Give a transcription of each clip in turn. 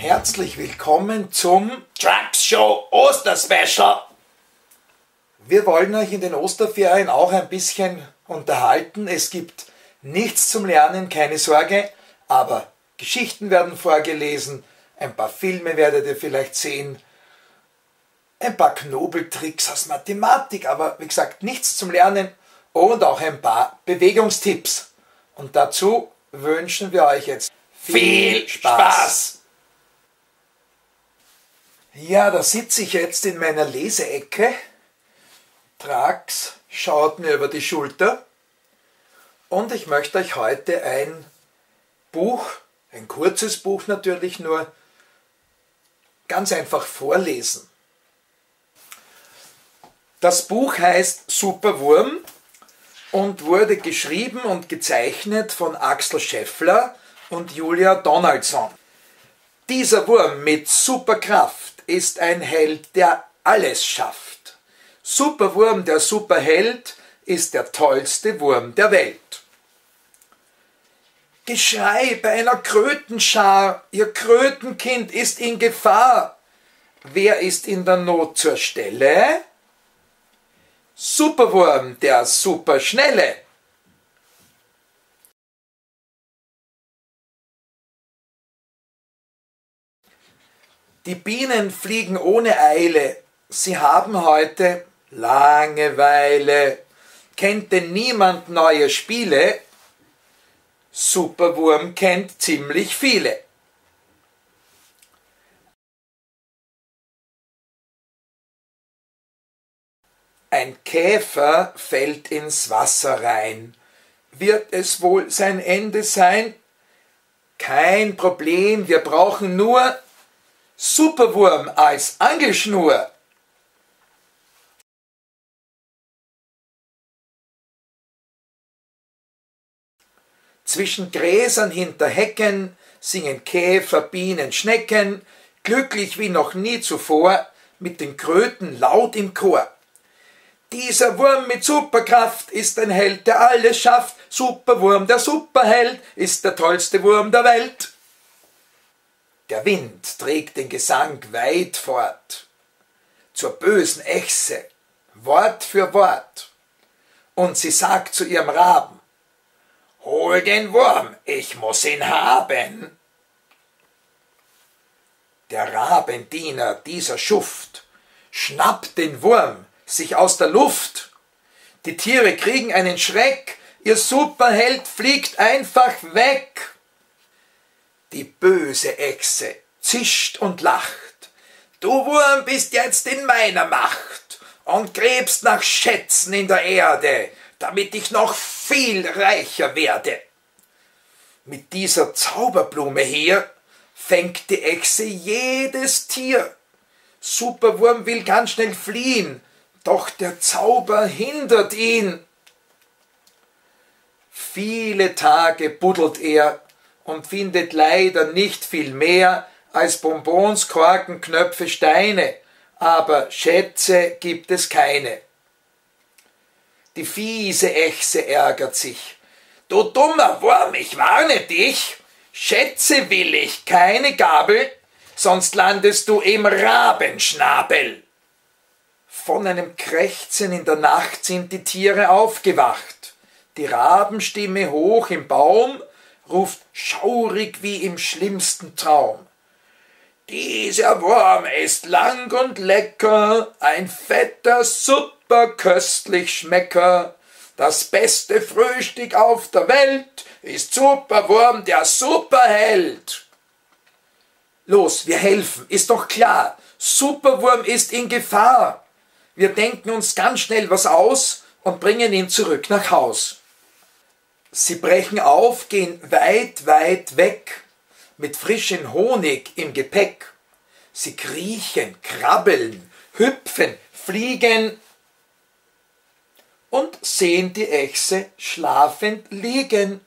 Herzlich willkommen zum Trucks Show Osterspecial. Wir wollen euch in den Osterferien auch ein bisschen unterhalten. Es gibt nichts zum Lernen, keine Sorge, aber Geschichten werden vorgelesen, ein paar Filme werdet ihr vielleicht sehen, ein paar Knobeltricks aus Mathematik, aber wie gesagt, nichts zum Lernen und auch ein paar Bewegungstipps. Und dazu wünschen wir euch jetzt Viel Spaß! Ja, da sitze ich jetzt in meiner Leseecke. Trax schaut mir über die Schulter und ich möchte euch heute ein Buch, ein kurzes Buch natürlich nur, ganz einfach vorlesen. Das Buch heißt Superwurm und wurde geschrieben und gezeichnet von Axel Scheffler und Julia Donaldson. Dieser Wurm mit Superkraft ist ein Held, der alles schafft. Superwurm, der Superheld, ist der tollste Wurm der Welt. Geschrei bei einer Krötenschar, ihr Krötenkind ist in Gefahr. Wer ist in der Not zur Stelle? Superwurm, der Superschnelle. Die Bienen fliegen ohne Eile, sie haben heute Langeweile. Kennt denn niemand neue Spiele? Superwurm kennt ziemlich viele. Ein Käfer fällt ins Wasser rein. Wird es wohl sein Ende sein? Kein Problem, wir brauchen nur Superwurm als Angelschnur. Zwischen Gräsern hinter Hecken singen Käfer, Bienen, Schnecken, glücklich wie noch nie zuvor, mit den Kröten laut im Chor. Dieser Wurm mit Superkraft ist ein Held, der alles schafft. Superwurm, der Superheld, ist der tollste Wurm der Welt. Der Wind trägt den Gesang weit fort, zur bösen Echse, Wort für Wort. Und sie sagt zu ihrem Raben: Hol den Wurm, ich muss ihn haben. Der Rabendiener, dieser Schuft, schnappt den Wurm sich aus der Luft. Die Tiere kriegen einen Schreck, ihr Superheld fliegt einfach weg. Die böse Echse zischt und lacht. Du Wurm bist jetzt in meiner Macht und gräbst nach Schätzen in der Erde, damit ich noch viel reicher werde. Mit dieser Zauberblume hier fängt die Echse jedes Tier. Superwurm will ganz schnell fliehen, doch der Zauber hindert ihn. Viele Tage buddelt er und findet leider nicht viel mehr als Bonbons, Korken, Knöpfe, Steine, aber Schätze gibt es keine. Die fiese Echse ärgert sich. Du dummer Wurm, ich warne dich, Schätze will ich, keine Gabel, sonst landest du im Rabenschnabel. Von einem Krächzen in der Nacht sind die Tiere aufgewacht. Die Rabenstimme hoch im Baum ruft schaurig wie im schlimmsten Traum. Dieser Wurm ist lang und lecker, ein fetter, super köstlich Schmecker. Das beste Frühstück auf der Welt ist Superwurm, der Superheld. Los, wir helfen, ist doch klar, Superwurm ist in Gefahr. Wir denken uns ganz schnell was aus und bringen ihn zurück nach Haus. Sie brechen auf, gehen weit, weit weg, mit frischem Honig im Gepäck. Sie kriechen, krabbeln, hüpfen, fliegen und sehen die Echse schlafend liegen.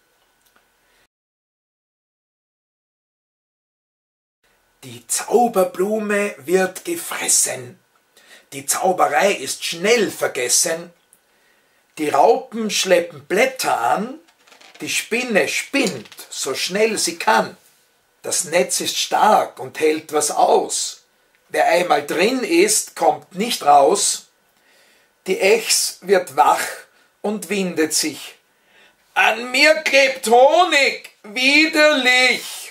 Die Zauberblume wird gefressen. Die Zauberei ist schnell vergessen. Die Raupen schleppen Blätter an, die Spinne spinnt, so schnell sie kann. Das Netz ist stark und hält was aus. Wer einmal drin ist, kommt nicht raus. Die Echs wird wach und windet sich. An mir klebt Honig, widerlich!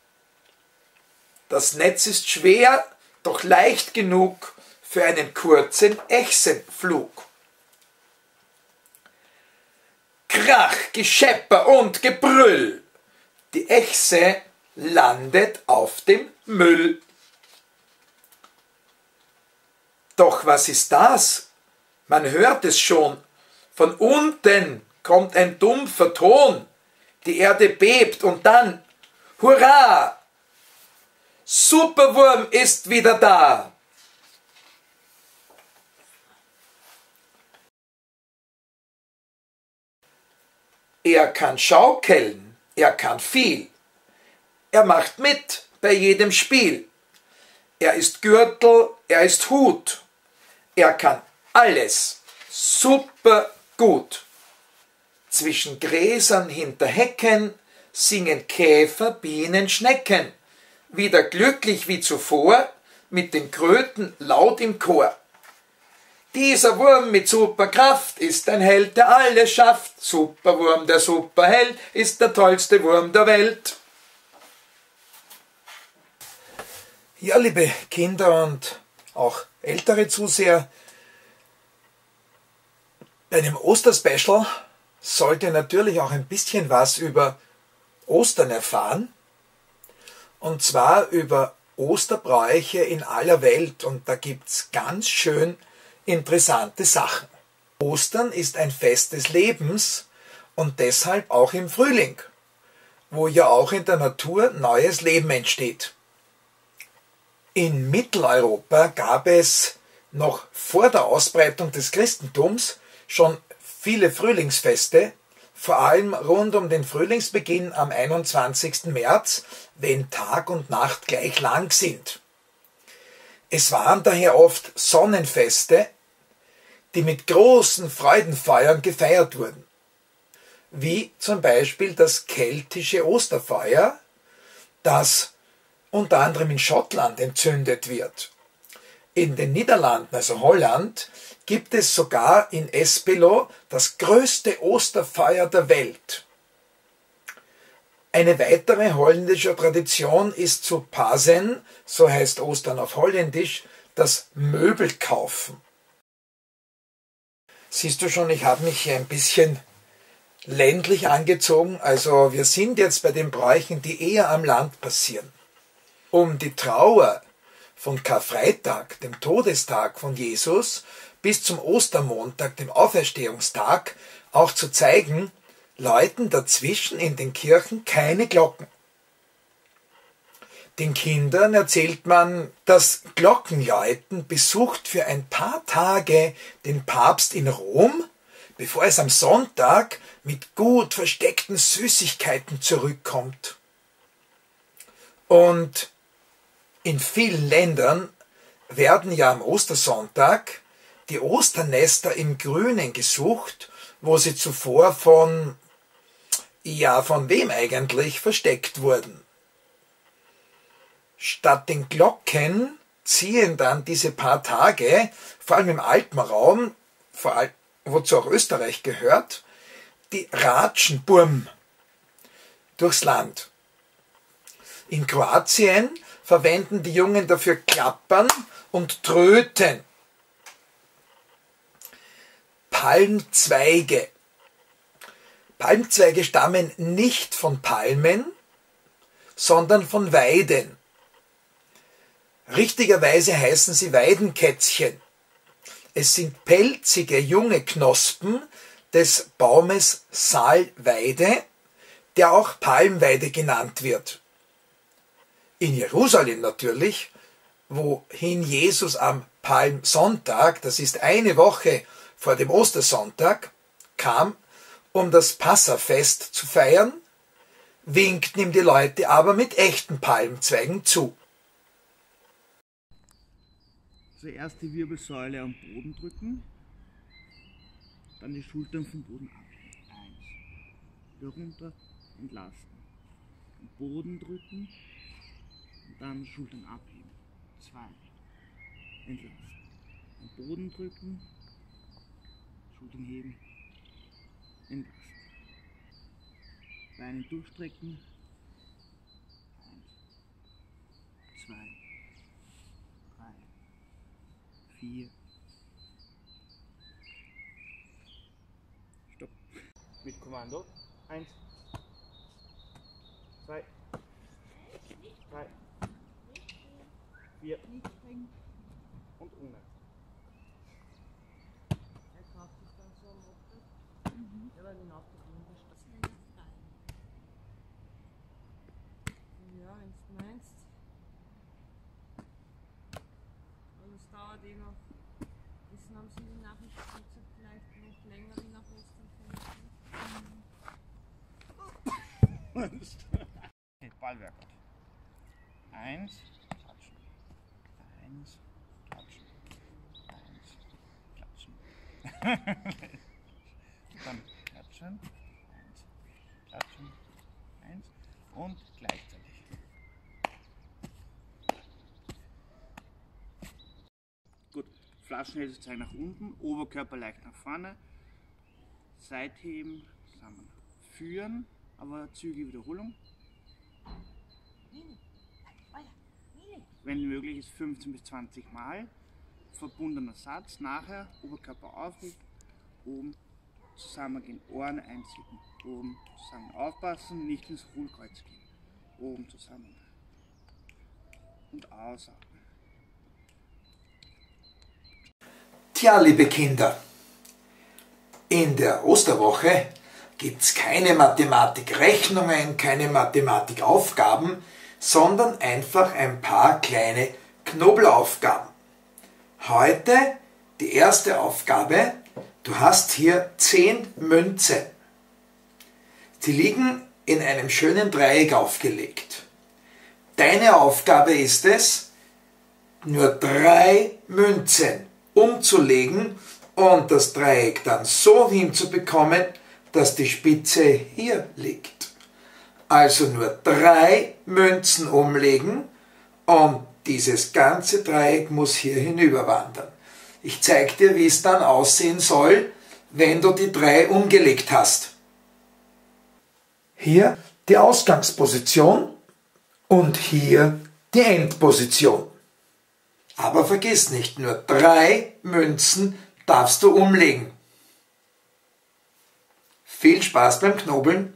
Das Netz ist schwer, doch leicht genug für einen kurzen Echsenflug. Krach, Geschepper und Gebrüll. Die Echse landet auf dem Müll. Doch was ist das? Man hört es schon. Von unten kommt ein dumpfer Ton. Die Erde bebt und dann, hurra! Superwurm ist wieder da. Er kann schaukeln, er kann viel. Er macht mit bei jedem Spiel. Er ist Gürtel, er ist Hut. Er kann alles super gut. Zwischen Gräsern hinter Hecken singen Käfer, Bienen, Schnecken. Wieder glücklich wie zuvor, mit den Kröten laut im Chor. Dieser Wurm mit Superkraft ist ein Held, der alles schafft. Superwurm, der Superheld, ist der tollste Wurm der Welt. Ja, liebe Kinder und auch ältere Zuseher, bei einem Osterspecial sollt ihr natürlich auch ein bisschen was über Ostern erfahren. Und zwar über Osterbräuche in aller Welt. Und da gibt's ganz schön interessante Sachen. Ostern ist ein Fest des Lebens und deshalb auch im Frühling, wo ja auch in der Natur neues Leben entsteht. In Mitteleuropa gab es noch vor der Ausbreitung des Christentums schon viele Frühlingsfeste, vor allem rund um den Frühlingsbeginn am 21. März, wenn Tag und Nacht gleich lang sind. Es waren daher oft Sonnenfeste, die mit großen Freudenfeuern gefeiert wurden, wie zum Beispiel das keltische Osterfeuer, das unter anderem in Schottland entzündet wird. In den Niederlanden, also Holland, gibt es sogar in Espelo das größte Osterfeuer der Welt. Eine weitere holländische Tradition ist zu Pasen, so heißt Ostern auf Holländisch, das Möbelkaufen. Siehst du schon, ich habe mich hier ein bisschen ländlich angezogen, also wir sind jetzt bei den Bräuchen, die eher am Land passieren. Um die Trauer von Karfreitag, dem Todestag von Jesus, bis zum Ostermontag, dem Auferstehungstag, auch zu zeigen, läuten dazwischen in den Kirchen keine Glocken. Den Kindern erzählt man, das Glockenläuten besucht für ein paar Tage den Papst in Rom, bevor es am Sonntag mit gut versteckten Süßigkeiten zurückkommt. Und in vielen Ländern werden ja am Ostersonntag die Osternester im Grünen gesucht, wo sie zuvor von wem eigentlich versteckt wurden. Statt den Glocken ziehen dann diese paar Tage, vor allem im Alpenraum, wozu auch Österreich gehört, die Ratschenburm durchs Land. In Kroatien verwenden die Jungen dafür Klappern und Tröten. Palmzweige. Palmzweige stammen nicht von Palmen, sondern von Weiden. Richtigerweise heißen sie Weidenkätzchen. Es sind pelzige junge Knospen des Baumes Salweide, der auch Palmweide genannt wird. In Jerusalem natürlich, wohin Jesus am Palmsonntag, das ist eine Woche vor dem Ostersonntag, kam, um das Passafest zu feiern, winkten ihm die Leute aber mit echten Palmzweigen zu. Zuerst die Wirbelsäule am Boden drücken, dann die Schultern vom Boden abnehmen. 1. Wieder runter, entlasten. am Boden drücken und dann Schultern abheben. 2. Entlassen. Am Boden drücken, Schultern heben, entlassen. Beine durchstrecken. 1, 2, 3, 4. Stopp. Mit Kommando. 1, 2, 3, 4 und ohne. Er kauft sich dann so am Moped. Ja, weil ihn aufgekommen ist. Ja, wenn du meinst. Also es dauert eh noch. Wissen haben Sie die Nachricht gesagt, vielleicht noch länger wie nach Ostern Okay, Ballwerk. 1, klatschen. 1, klatschen. 1, klatschen. Dann klatschen. 1, klatschen. 1 und gleichzeitig. Gut, Flaschenhälse zeigen nach unten, Oberkörper leicht nach vorne, Seitheben, zusammenführen, aber zügige Wiederholung. Wenn möglich ist 15 bis 20 Mal. Verbundener Satz, nachher Oberkörper aufrichten, oben zusammengehen, Ohren einziehen, oben zusammen aufpassen, nicht ins Hohlkreuz gehen, oben zusammen und ausatmen. Tja, liebe Kinder, in der Osterwoche gibt es keine Mathematikrechnungen, keine Mathematikaufgaben, sondern einfach ein paar kleine Knobelaufgaben. Heute die erste Aufgabe, du hast hier 10 Münzen. Die liegen in einem schönen Dreieck aufgelegt. Deine Aufgabe ist es, nur 3 Münzen umzulegen und das Dreieck dann so hinzubekommen, dass die Spitze hier liegt. Also nur 3 Münzen umlegen und dieses ganze Dreieck muss hier hinüberwandern. Ich zeige dir, wie es dann aussehen soll, wenn du die 3 umgelegt hast. Hier die Ausgangsposition und hier die Endposition. Aber vergiss nicht, nur 3 Münzen darfst du umlegen. Viel Spaß beim Knobeln!